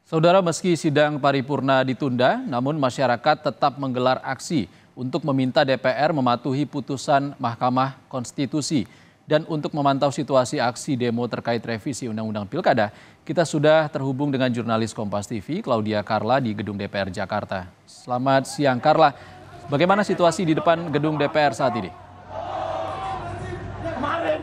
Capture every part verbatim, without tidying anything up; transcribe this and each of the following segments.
Saudara, meski sidang paripurna ditunda, namun masyarakat tetap menggelar aksi untuk meminta D P R mematuhi putusan Mahkamah Konstitusi. Dan untuk memantau situasi aksi demo terkait revisi Undang-Undang Pilkada, kita sudah terhubung dengan jurnalis Kompas T V, Claudia Carla di Gedung D P R Jakarta. Selamat siang, Carla. Bagaimana situasi di depan Gedung D P R saat ini? Kemarin,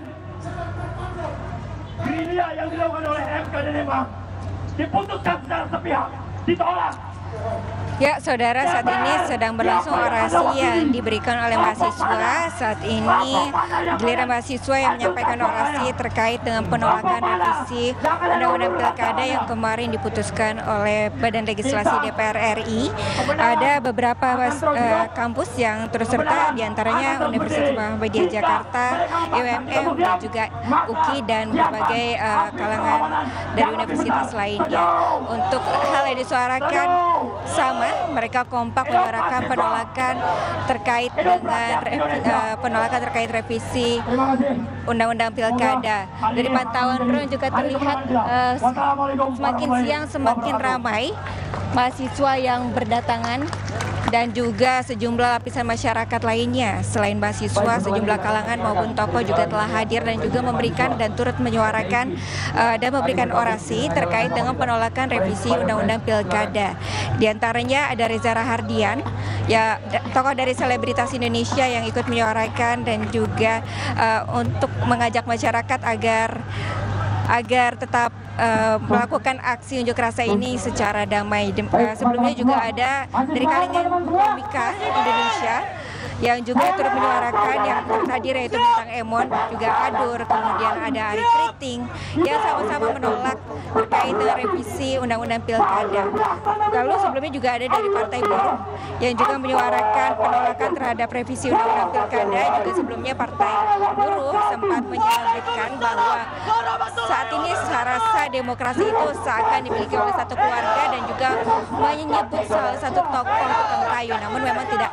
gerilya yang dilakukan oleh M K dan M A diputuskan secara sepihak, ditolak. Ya, saudara, saat ini sedang berlangsung orasi yang diberikan oleh mahasiswa. Saat ini giliran mahasiswa yang menyampaikan orasi terkait dengan penolakan revisi Undang-Undang Pilkada yang kemarin diputuskan oleh Badan Legislasi D P R R I. Ada beberapa uh, kampus yang turut serta, diantaranya Universitas Muhammadiyah Jakarta, U M M, dan juga U K I, dan berbagai uh, kalangan dari universitas lainnya. Untuk hal yang disuarakan sama, mereka kompak menyuarakan penolakan terkait dengan uh, penolakan terkait revisi Undang-Undang Pilkada. Dari pantauan drone juga terlihat uh, semakin siang semakin ramai mahasiswa yang berdatangan dan juga sejumlah lapisan masyarakat lainnya. Selain mahasiswa, sejumlah kalangan maupun tokoh juga telah hadir dan juga memberikan dan turut menyuarakan uh, dan memberikan orasi terkait dengan penolakan revisi Undang-Undang Pilkada. Di antaranya ada Reza Rahardian, ya, tokoh dari selebritas Indonesia yang ikut menyuarakan dan juga uh, untuk mengajak masyarakat agar agar tetap uh, melakukan aksi unjuk rasa ini secara damai. Uh, sebelumnya juga ada dari kalangan komika Indonesia yang juga turut menyuarakan, yang hadir yaitu Bintang Emon, juga Adur, kemudian ada Ari Kriting yang sama-sama menolak terkait dengan revisi Undang-Undang Pilkada. Lalu sebelumnya juga ada dari Partai Buruh yang juga menyuarakan penolakan terhadap revisi Undang-Undang Pilkada. Juga sebelumnya Partai Buruh sempat menyebutkan bahwa saat ini rasa demokrasi itu seakan dimiliki oleh satu keluarga, dan juga menyebut salah satu tokoh tukang kayu. Namun memang tidak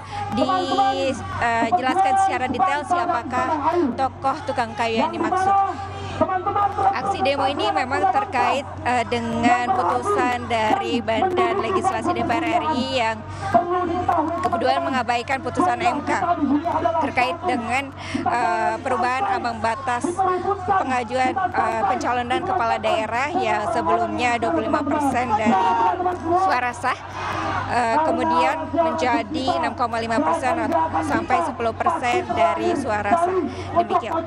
dijelaskan secara detail siapakah tokoh tukang kayu yang dimaksud. Aksi demo ini memang terkait uh, dengan putusan dari Badan Legislasi D P R R I yang kemudian mengabaikan putusan M K terkait dengan uh, perubahan ambang batas pengajuan uh, pencalonan kepala daerah yang sebelumnya dua puluh lima persen dari suara sah, uh, kemudian menjadi enam koma lima persen sampai sepuluh persen dari suara sah. Demikian.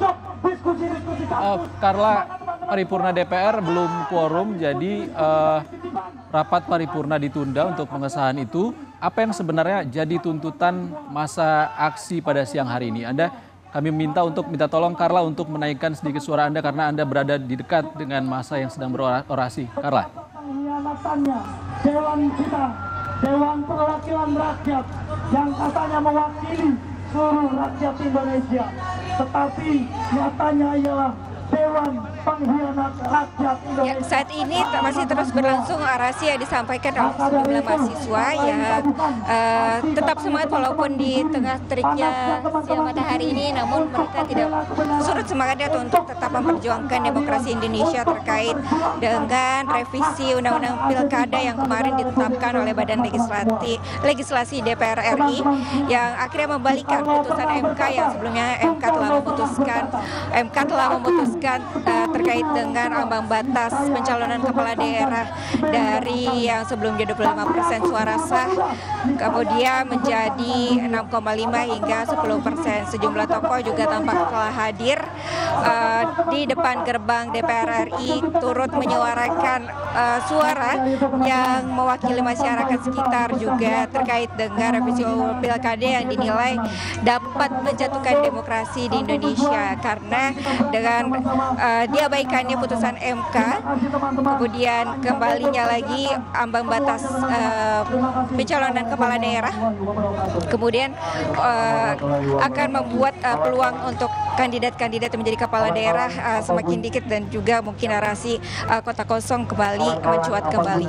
Uh, Carla, paripurna D P R belum quorum, jadi uh, rapat paripurna ditunda untuk pengesahan itu. Apa yang sebenarnya jadi tuntutan masa aksi pada siang hari ini? Anda, kami minta untuk minta tolong Carla untuk menaikkan sedikit suara Anda karena Anda berada di dekat dengan masa yang sedang berorasi. Carla. Pengkhianatannya Dewan kita, Dewan Perwakilan Rakyat yang katanya mewakili seluruh rakyat Indonesia, tetapi nyatanya ialah Dewan Pengkhianat Rakyat Indonesia. Ya, saat ini masih terus berlangsung orasi yang disampaikan oleh sejumlah mahasiswa yang uh, tetap semangat walaupun di tengah teriknya siang matahari ini, namun mereka tidak surut semangatnya untuk tetap memperjuangkan demokrasi Indonesia terkait dengan revisi Undang-Undang Pilkada yang kemarin ditetapkan oleh Badan Legislasi, Legislasi D P R R I yang akhirnya membalikan putusan M K yang sebelumnya M K telah memutuskan M K telah memutuskan uh, terkait dengan ambang batas pencalonan kepala daerah dari yang sebelumnya dua puluh lima persen suara sah kemudian menjadi enam koma lima hingga sepuluh persen. Sejumlah tokoh juga tampak telah hadir uh, di depan gerbang D P R R I turut menyuarakan uh, suara yang mewakili masyarakat sekitar juga terkait dengan revisi Pilkada yang dinilai dapat menjatuhkan demokrasi di Indonesia karena dengan uh, diabaikannya putusan M K, kemudian kembalinya lagi ambang batas uh, pencalonan kepala daerah, kemudian uh, akan membuat uh, peluang untuk kandidat-kandidat yang menjadi kepala daerah uh, semakin dikit, dan juga mungkin narasi uh, kota kosong kembali mencuat kembali.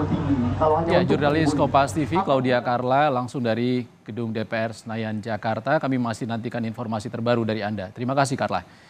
Ya, jurnalis Kompas T V Claudia Carla langsung dari Gedung D P R Senayan Jakarta. Kami masih nantikan informasi terbaru dari Anda. Terima kasih, Carla.